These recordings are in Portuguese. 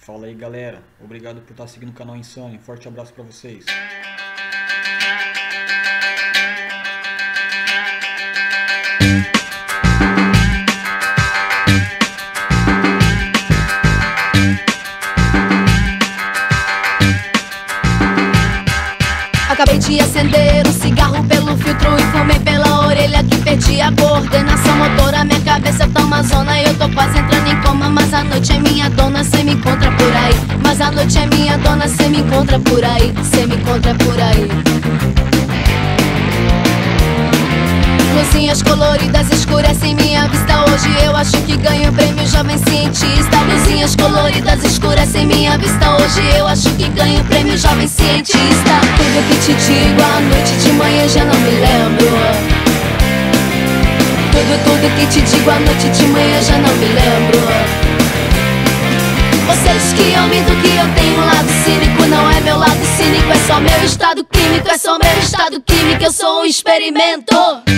Fala aí, galera, obrigado por estar seguindo o canal Insane, forte abraço pra vocês. Acabei de acender um cigarro pelo filtro e fumei pela orelha que perdi a coordenação motora. Minha cabeça tá uma zona e eu tô quase entrando em coma. Mas a noite é minha dona, cê me encontra por aí. Mas a noite é minha dona, cê me encontra por aí. Cê me encontra por aí. Luzinhas coloridas escurecem minha vista. Hoje eu acho que ganho o prêmio jovem cientista. Luzinhas coloridas escurecem minha vista. Hoje eu acho que ganho o prêmio jovem cientista. Tudo que te digo à noite de manhã já não me lembro. Tudo que te digo à noite de manhã já não me lembro. Vocês que eu minto que eu tenho um lado cínico. Não é meu lado cínico, é só meu estado químico. É só meu estado químico, eu sou um experimento.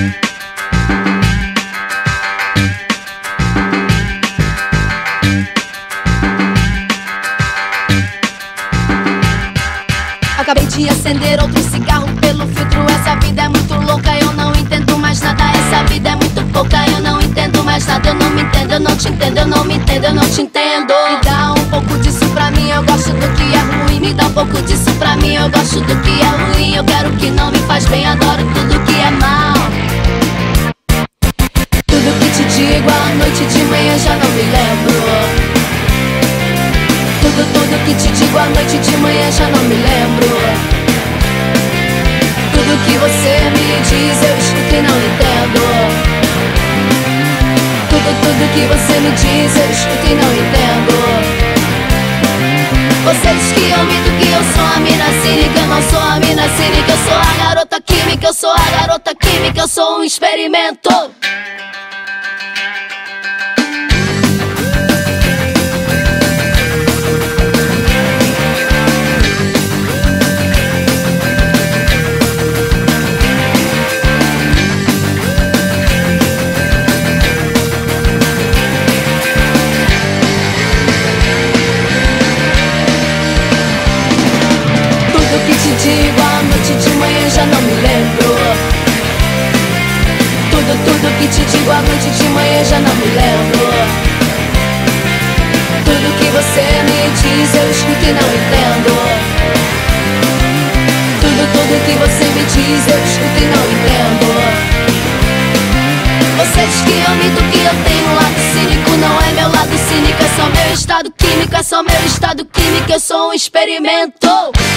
Acabei de acender outro cigarro pelo filtro. Essa vida é muito louca, eu não entendo mais nada. Essa vida é muito pouca, eu não entendo mais nada. Eu não me entendo, eu não te entendo, eu não me entendo, eu não te entendo. Me dá um pouco disso pra mim, eu gosto do que é ruim. Me dá um pouco disso pra mim, eu gosto do que é ruim. Eu quero o que não me faz bem, adoro tudo que é mal. Tudo que te digo à noite de manhã já não me lembro. Tudo que te digo à noite de manhã já não me lembro. Tudo que você me diz eu escuto e não entendo. Tudo que você me diz eu escuto e não entendo. Vocês que eu minto que eu sou a mina cínica. Eu não sou a mina cínica, eu sou a garota química. Eu sou a garota química, eu sou um experimento. Digo à noite de manhã já não me lembro. Tudo que te digo à noite de manhã já não me lembro. Tudo que você me diz eu escuto e não entendo. Tudo que você me diz eu escuto e não entendo. Vocês que eu minto que eu tenho um lado cínico. Não é meu lado cínico, é só meu estado químico. É só meu estado químico, eu sou um experimento.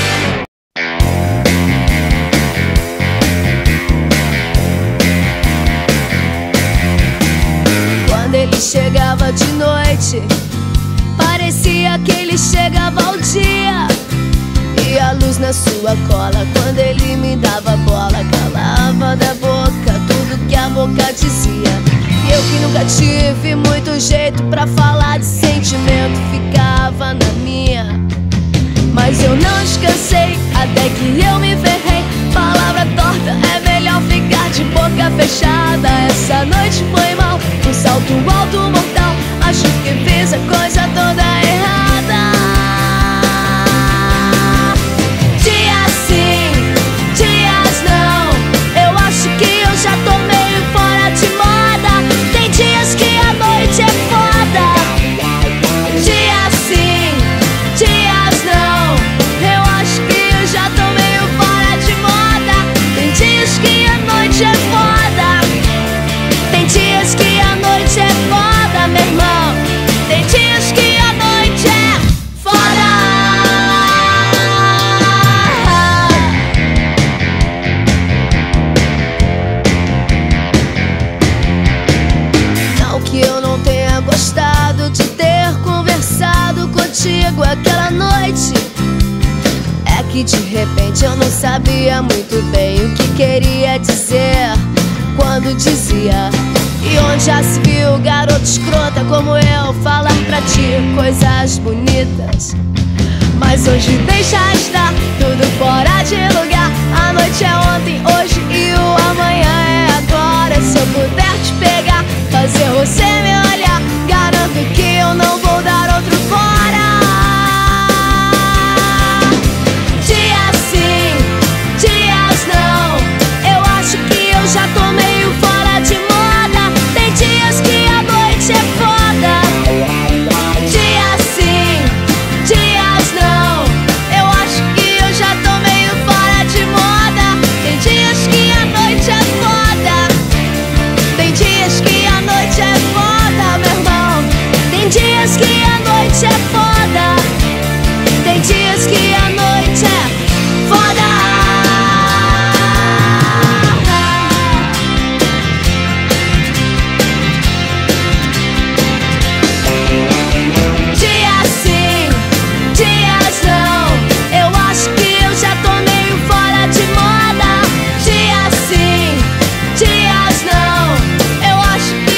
Quando ele chegava de noite, parecia que ele chegava ao dia. E a luz na sua cola, quando ele me dava bola, calava da boca tudo que a boca dizia. E eu que nunca tive muito jeito pra falar de sentimento, ficava na minha. Mas eu não descansei até que eu me ferrei. Palavra torta, é melhor ficar de boca fechada. Essa noite foi mal, um salto alto mortal. Acho que fiz a coisa toda errada. Dias sim, dias não. Eu acho que eu já tô meio fora de moda. Tem dias que a noite é foda. Dias sim, dias não. Eu acho que eu já tô meio fora de moda. Tem dias que a noite é foda. Tem dias que a noite é foda, meu irmão. Tem dias que a noite é foda. Não que eu não tenha gostado de ter conversado contigo aquela noite. É que de repente eu não sabia muito bem o que queria dizer quando dizia. E onde já se viu garota escrota como eu falar pra ti coisas bonitas. Mas hoje deixa estar tudo fora de lugar. A noite é ontem, hoje e o amanhã é agora. Se eu puder te pegar, fazer você me olhar, garanto que eu não vou dar outro fora. dias que a noite é foda, meu irmão. Tem dias que a noite é foda. Tem dias que a noite é foda. Dias sim, dias não. Eu acho que eu já tô meio fora de moda. Dias sim, dias não. Eu acho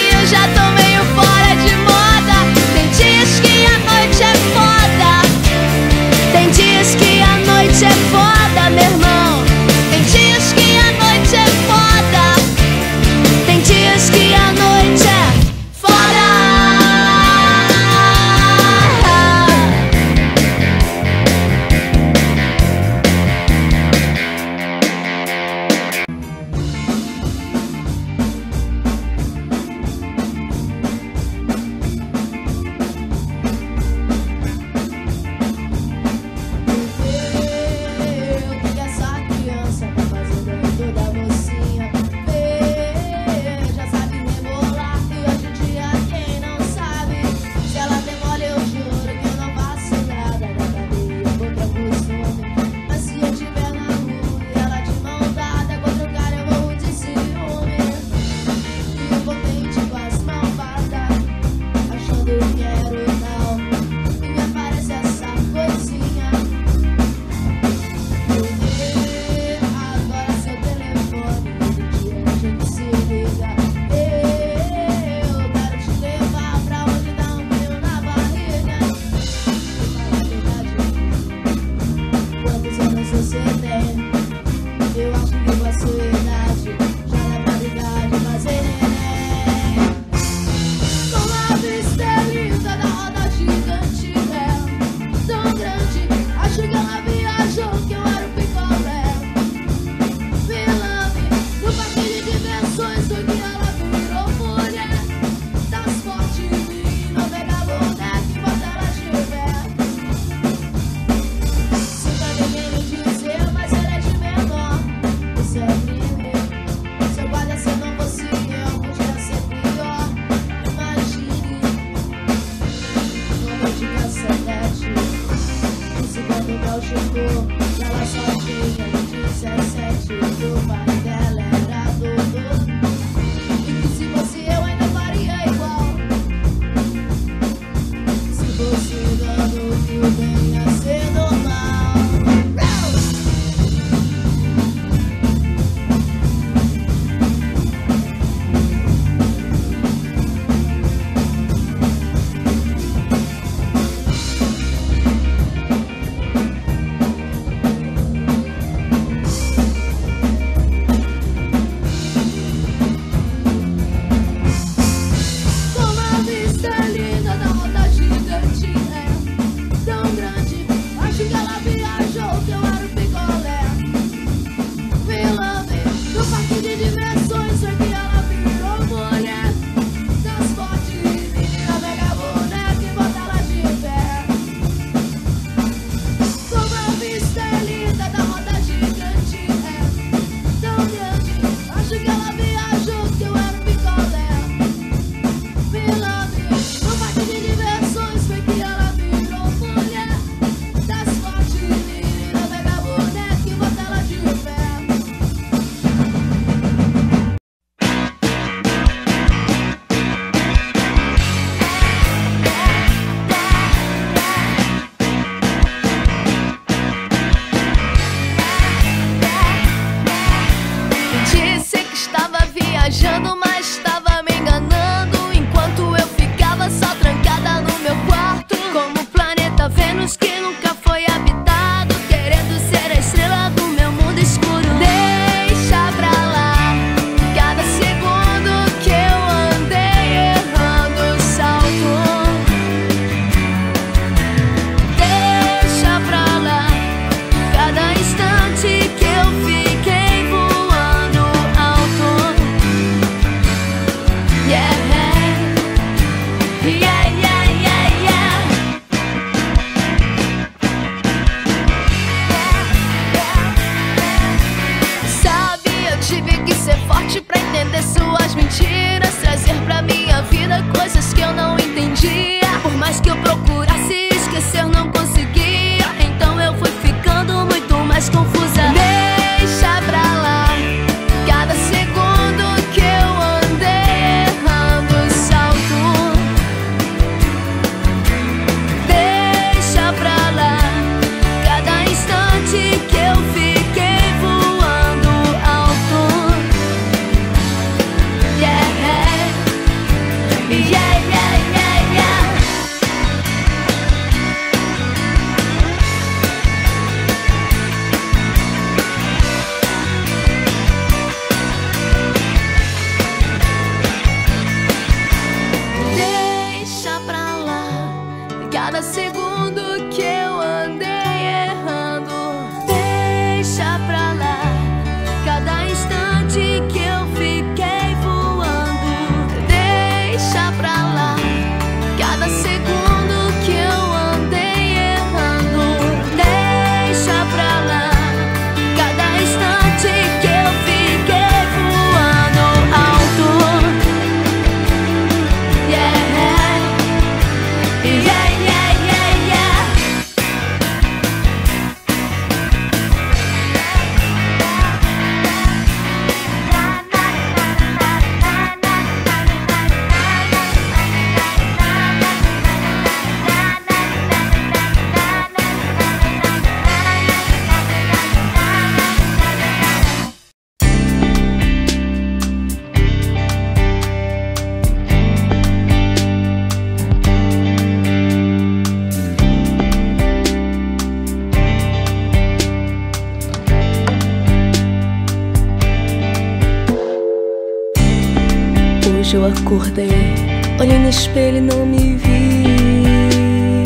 Hoje eu acordei, olhei no espelho e não me vi.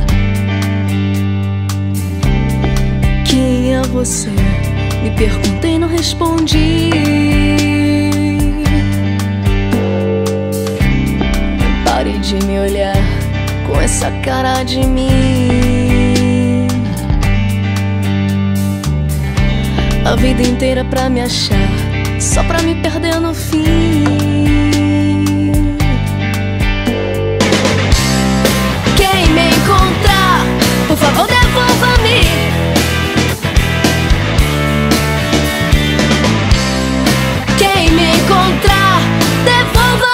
Quem é você? Me perguntei e não respondi. Pare de me olhar com essa cara de mim. A vida inteira pra me achar, só pra me perder no fim. Quem me encontrar, por favor devolva-me. Quem me encontrar, devolva-me.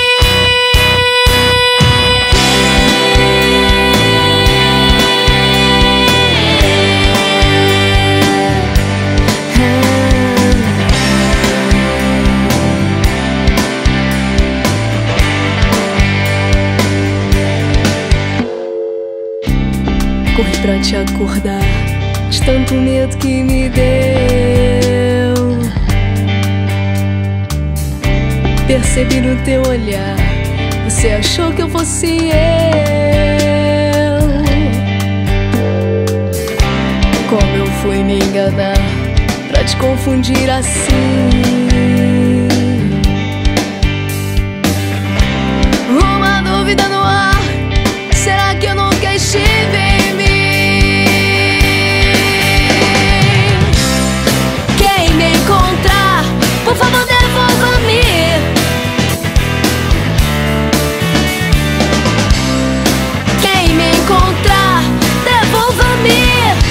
Corri pra te acordar, de tanto medo que me deu. Percebi no teu olhar, você achou que eu fosse eu. Como eu fui me enganar pra te confundir assim. Uma dúvida no ar, será que eu nunca estive em mim? Quem me encontrar, por favor devolva-me. Quem me encontrar, devolva-me.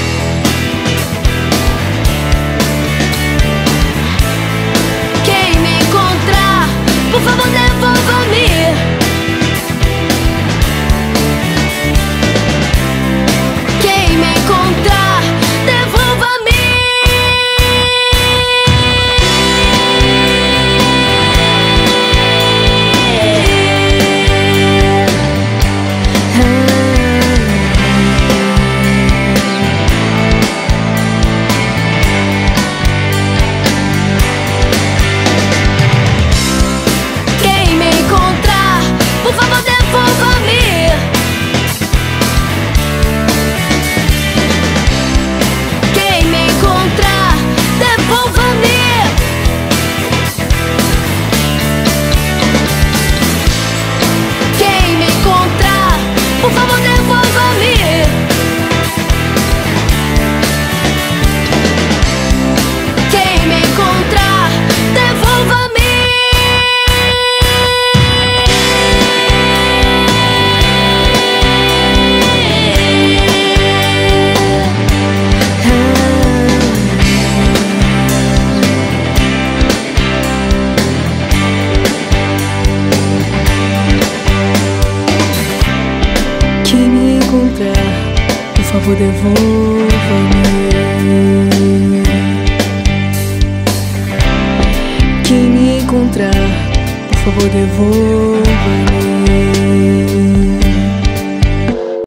Quem me encontrar, por favor devolva-me. Quem me encontrar, devolva-me. Quem me encontrar, por favor devolva-me. Quem me encontrar, devolva-me. Quem me encontrar, por favor devolva-me. Quem me encontrar, devolva-me. Quem me encontrar, por favor devolva-me. Quem me encontrar, por favor devolva-me.